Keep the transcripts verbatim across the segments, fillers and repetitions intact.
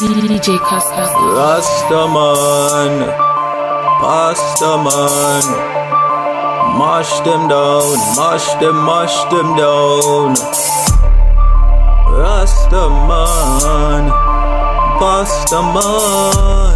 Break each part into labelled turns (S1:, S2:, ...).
S1: D J Costa.
S2: Rastaman, Pastaman, mash them down, mash them, mash them down. Rastaman, Pastaman,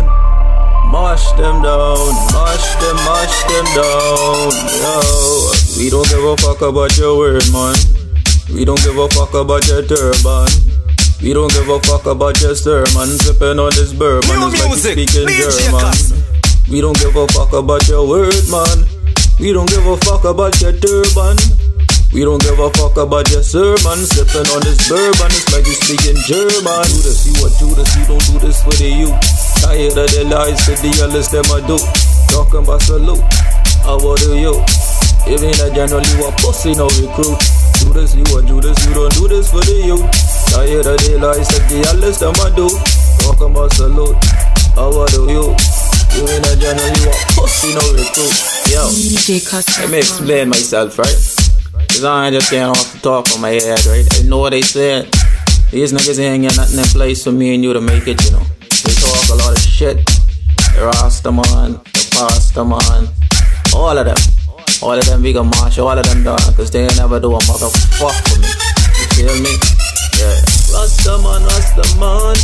S2: mash them down, mash them, mash them down. Yo, we don't give a fuck about your word, man. We don't give a fuck about your turban. We don't give a fuck about your sermon. Sipping on this bourbon
S3: New
S2: is like you
S3: music,
S2: speaking
S3: D J
S2: German.
S3: Costa.
S2: We don't give a fuck about your word, man. We don't give a fuck about your turban. We don't give a fuck about your sermon. Sipping on this bourbon is like you speaking German. Do this, you what do this, you don't do this for the youth. Tired of the lies that the others them I do. Talking about salute, how do you? Even a general, you a pussy, no recruit. Do this, you what do this, you don't do this for the youth. Tired of the lies that the others them I do. Talking about salute, how do you? Even a general, you a pussy, no recruit. Yo,
S1: D J Costa.
S2: let me explain myself, right? Cause I just can't off the top of my head, right? I know what they said. These niggas ain't got nothing in place for me and you to make it, you know. They talk a lot of shit. The Rastaman, the Pastaman, all of them. All of them we gon' march, all of them down. Cause they ain't never do a motherfuck for me. You feel me? Yeah. Rastaman, Rastaman,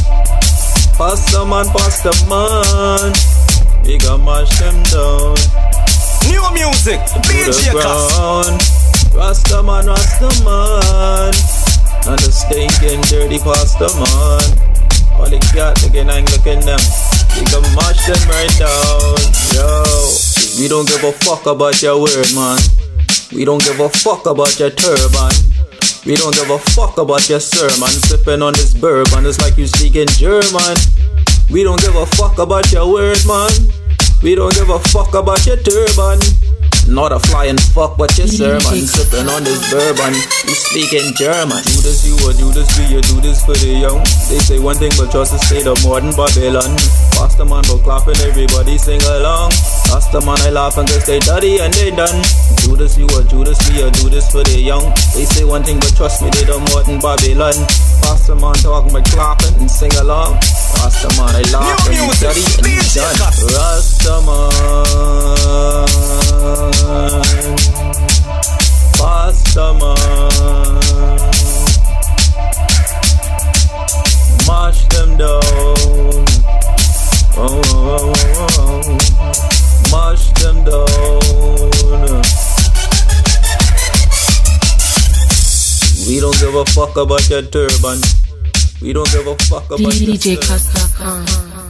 S2: Pastaman, Pastaman, we gon' march them down.
S3: New music, D J Costa.
S2: Rastaman, Rastaman, and the stinking dirty Pastaman. All the cat looking and looking them, we can mash them right down. Yo, we don't give a fuck about your word, man. We don't give a fuck about your turban. We don't give a fuck about your sermon. Sipping on this bourbon, it's like you speaking German. We don't give a fuck about your word, man. We don't give a fuck about your turban. Not a flying fuck but your sermon. Sipping on this bourbon, you speaking German. Do this, you would do this, do you do this for the young? They say one thing but trust the state of modern Babylon. Pastaman go clapping, everybody sing along. Pastaman I laughing cause they dirty and they done. Do this, you would do this, do you do this for the young? They say one thing but trust me, they the modern Babylon. Pastaman talking but clapping and sing along. Pastaman I laughing, you dirty and you done. Rastaman, Pastaman, mash them down. Oh, oh, oh, oh. Mash them down. We don't give a fuck about your turban. We don't give a fuck about
S1: D J
S2: your
S1: Costa.